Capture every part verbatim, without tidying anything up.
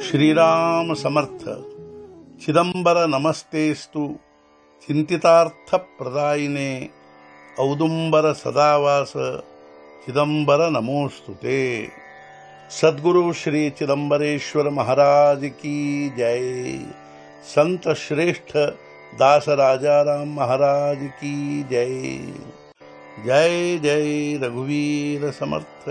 श्रीराम समर्थ। चिदंबर नमस्तेस्तु चिंतितार्थ प्रदायिने औदुंबर सदावास चिदंबर नमोस्तुते। सद्गुरु श्री चिदंबरेश्वर महाराज की जय। संत श्रेष्ठ दास राजाराम महाराज की जय। जय जय रघुवीर समर्थ।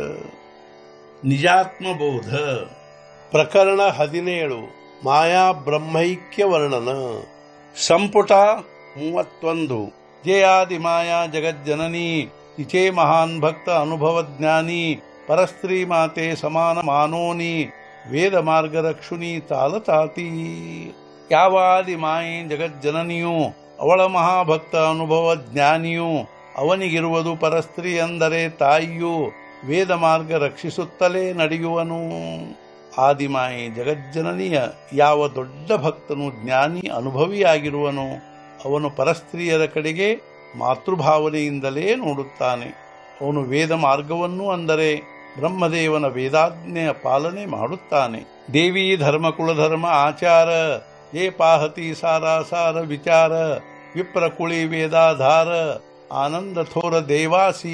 निजात्मबोध प्रकरण ಹದಿನೇಳು ಮಾಯಾ ಬ್ರಹ್ಮೈಕ್ಯ ವರ್ಣನ ಸಂಪುಟ ಮೂವತ್ತೊಂದು ಜಯಾದಿ ಮಾಯಾ ಜಗಜ್ಜನನಿ ಇಚೇ ಮಹಾನ್ ಭಕ್ತ ಅನುಭವಜ್ಞಾನಿ ಪರಸ್ತ್ರೀ ಮಾತೆ ಸಮಾನ ಮಾನೋನಿ ವೇದ ಮಾರ್ಗರಕ್ಷುನಿ ತಾಲತಾತಿ. ಯಾವಾದಿ ಮಾಯೆ ಜಗಜ್ಜನನಿಯು ಅವಳ ಮಹಾಭಕ್ತ ಅನುಭವ ಜ್ಞಾನಿಯು ಅವನಿಗಿರುವುದು ಪರಸ್ತ್ರೀ ಅಂದರೆ ತಾಯಿಯು ವೇದ ಮಾರ್ಗ ರಕ್ಷಿಸುತ್ತಲೇ ನಡೆಯುವನು. ಆದಿಮಾಯಿ ಜಗಜ್ಜನನಿಯ ಯಾವ ದೊಡ್ಡ ಭಕ್ತನು ಜ್ಞಾನಿ ಅನುಭವಿಯಾಗಿರುವನು ಅವನು ಪರಸ್ತ್ರೀಯರ ಕಡೆಗೆ ಮಾತೃಭಾವನೆಯಿಂದಲೇ ನೋಡುತ್ತಾನೆ. ಅವನು ವೇದ ಮಾರ್ಗವನ್ನು ಅಂದರೆ ಬ್ರಹ್ಮದೇವನ ವೇದಾಜ್ಞೆಯ ಪಾಲನೆ ಮಾಡುತ್ತಾನೆ. ದೇವಿ ಧರ್ಮ ಕುಲಧರ್ಮ ಆಚಾರ ಯೇ ಪಾಹತಿ ಸಾರಾಸಾರ ವಿಚಾರ ವಿಪ್ರಕುಳಿ ವೇದಾಧಾರ ಆನಂದ ಥೋರ ದೇವಾಸಿ.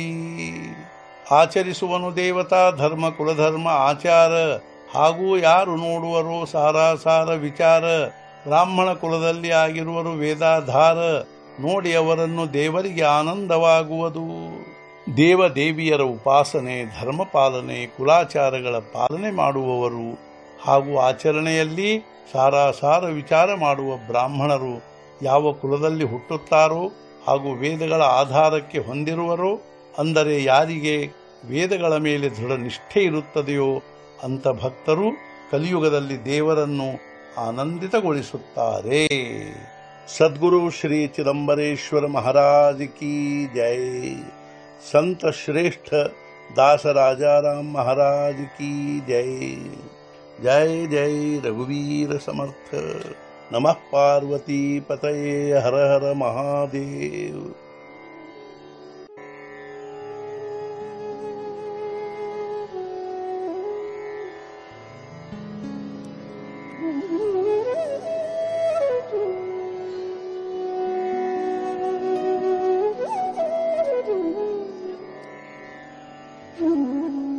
ಆಚರಿಸುವನು ದೇವತಾ ಧರ್ಮ ಕುಲಧರ್ಮ ಆಚಾರ ಹಾಗೂ ಯಾರು ನೋಡುವರು ಸಾರಾಸಾರ ವಿಚಾರ. ಬ್ರಾಹ್ಮಣ ಕುಲದಲ್ಲಿ ಆಗಿರುವರು ವೇದಾಧಾರ ನೋಡಿ ಅವರನ್ನು ದೇವರಿಗೆ ಆನಂದವಾಗುವುದು. ದೇವದೇವಿಯರ ಉಪಾಸನೆ ಧರ್ಮ ಪಾಲನೆ ಕುಲಾಚಾರಗಳ ಪಾಲನೆ ಮಾಡುವವರು ಹಾಗೂ ಆಚರಣೆಯಲ್ಲಿ ಸಾರಾಸಾರ ವಿಚಾರ ಮಾಡುವ ಬ್ರಾಹ್ಮಣರು ಯಾವ ಕುಲದಲ್ಲಿ ಹುಟ್ಟುತ್ತಾರೋ ಹಾಗೂ ವೇದಗಳ ಆಧಾರಕ್ಕೆ ಹೊಂದಿರುವರೋ ಅಂದರೆ ಯಾರಿಗೆ ವೇದಗಳ ಮೇಲೆ ದೃಢ ನಿಷ್ಠೆ ಇರುತ್ತದೆಯೋ ಅಂತ ಭಕ್ತರು ಕಲಿಯುಗದಲ್ಲಿ ದೇವರನ್ನು ಆನಂದಿತಗೊಳಿಸುತ್ತಾರೆ. ಸದ್ಗುರು ಶ್ರೀ ಚಿದಂಬರೇಶ್ವರ महाराज की जय। संत श्रेष्ठ दास राजाराम महाराज की जय। जय जय रघुवीर समर्थ। नमः पार्वती पतये हर हर महादेव। Mm-hmm.